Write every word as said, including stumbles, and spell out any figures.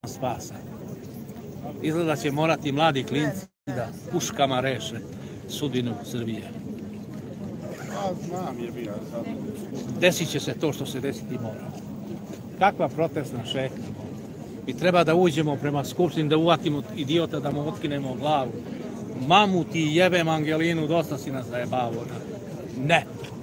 spasa. Izgleda će morati mladi klinci da puškama reše sudbinu Srbije. Desit će se to što se desiti mora. Kakva protestna šetnja? Mi treba da uđemo prema Skupštini, da uvatimo idiota, da mu otkinemo glavu. Mamu ti jebem Angelinu, dosta si nas zajebavo. Ne.